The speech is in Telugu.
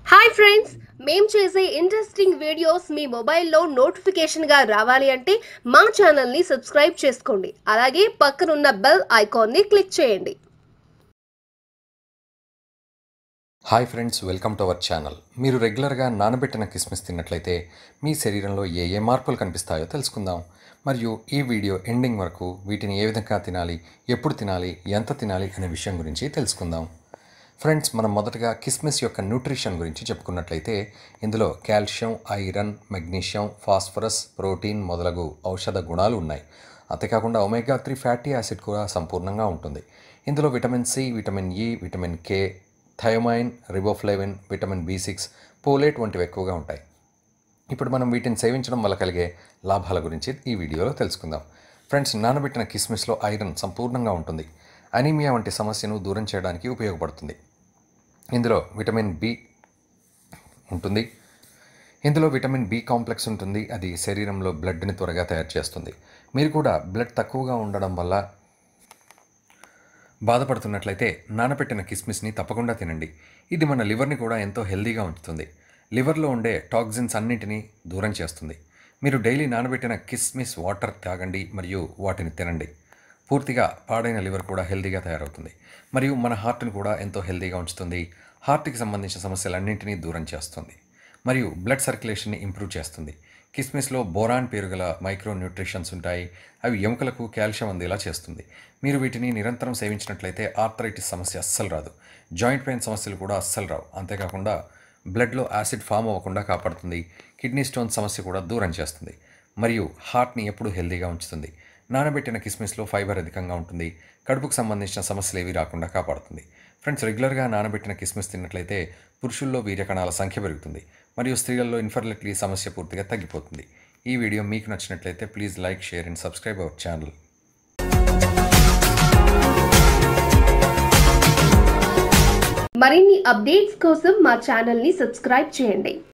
హాయ్ ఫ్రెండ్స్, మేము చేసే ఇంట్రెస్టింగ్ వీడియోస్ మీ మొబైల్లో నోటిఫికేషన్గా రావాలి అంటే మా ఛానల్ని సబ్స్క్రైబ్ చేసుకోండి. అలాగే పక్కనున్న బెల్ ఐకాన్ని క్లిక్ చేయండి. Hi friends, welcome to our channel. మీరు రెగ్యులర్గా నానబెట్టిన కిస్మిస్ తిన్నట్లయితే మీ శరీరంలో ఏ మార్పులు కనిపిస్తాయో తెలుసుకుందాం. మరియు ఈ వీడియో ఎండింగ్ వరకు వీటిని ఏ విధంగా తినాలి, ఎప్పుడు తినాలి, ఎంత తినాలి అనే విషయం గురించి తెలుసుకుందాం. ఫ్రెండ్స్, మనం మొదటగా కిస్మిస్ యొక్క న్యూట్రిషన్ గురించి చెప్పుకున్నట్లయితే ఇందులో calcium, iron, magnesium, phosphorus, protein మొదలగు ఔషధ గుణాలు ఉన్నాయి. అంతేకాకుండా ఒమేగా 3 ఫ్యాటీ యాసిడ్ కూడా సంపూర్ణంగా ఉంటుంది. ఇందులో vitamin C, vitamin E, vitamin K, thiamine, riboflavin, vitamin B6, folate వంటివి ఎక్కువగా ఉంటాయి. ఇప్పుడు మనం వీటిని సేవించడం వల్ల కలిగే లాభాల గురించి ఈ వీడియోలో తెలుసుకుందాం. ఫ్రెండ్స్, నానబెట్టిన కిస్మిస్లో ఐరన్ సంపూర్ణంగా ఉంటుంది. అనీమియా వంటి సమస్యను దూరం చేయడానికి ఉపయోగపడుతుంది. ఇందులో విటమిన్ బి ఉంటుంది. ఇందులో విటమిన్ బి కాంప్లెక్స్ ఉంటుంది. అది శరీరంలో బ్లడ్ని త్వరగా తయారు చేస్తుంది. మీరు కూడా బ్లడ్ తక్కువగా ఉండడం వల్ల బాధపడుతున్నట్లయితే నానబెట్టిన కిస్మిస్ని తప్పకుండా తినండి. ఇది మన లివర్ని కూడా ఎంతో హెల్దీగా ఉంచుతుంది. లివర్లో ఉండే టాక్సిన్స్ అన్నింటినీ దూరం చేస్తుంది. మీరు డైలీ నానబెట్టిన కిస్మిస్ వాటర్ తాగండి మరియు వాటిని తినండి. పూర్తిగా పాడైన లివర్ కూడా హెల్దీగా తయారవుతుంది. మరియు మన హార్ట్ని కూడా ఎంతో హెల్దీగా ఉంచుతుంది. హార్ట్కి సంబంధించిన సమస్యలన్నింటినీ దూరం చేస్తుంది. మరియు బ్లడ్ సర్క్యులేషన్ని ఇంప్రూవ్ చేస్తుంది. కిస్మిస్లో బోరాన్ పేరు గల మైక్రో న్యూట్రిషన్స్ ఉంటాయి. అవి ఎముకలకు కాల్షియం అందేలా చేస్తుంది. మీరు వీటిని నిరంతరం సేవించినట్లయితే ఆర్థరైటిస్ సమస్య అస్సలు రాదు. జాయింట్ పెయిన్ సమస్యలు కూడా అస్సలు రావు. అంతేకాకుండా బ్లడ్లో యాసిడ్ ఫామ్ అవ్వకుండా కాపాడుతుంది. కిడ్నీ స్టోన్ సమస్య కూడా దూరం చేస్తుంది. మరియు హార్ట్ని ఎప్పుడూ హెల్దీగా ఉంచుతుంది. నానబెట్టిన కిస్మిస్లో ఫైబర్ అధికంగా ఉంటుంది. కడుపుకు సంబంధించిన సమస్యలు ఏవి రాకుండా కాపాడుతుంది. ఫ్రెండ్స్, రెగ్యులర్గా నానబెట్టిన కిస్మిస్ తిన్నట్లయితే పురుషుల్లో వీర్యకణాల సంఖ్య పెరుగుతుంది. మరియు స్త్రీలలో ఇన్ఫర్టిలిటీ సమస్య పూర్తిగా తగ్గిపోతుంది. ఈ వీడియో మీకు నచ్చినట్లయితే please like, share and subscribe our channel. మరిన్ని అప్డేట్స్ కోసం మా ఛానల్ని సబ్స్క్రైబ్ చేయండి.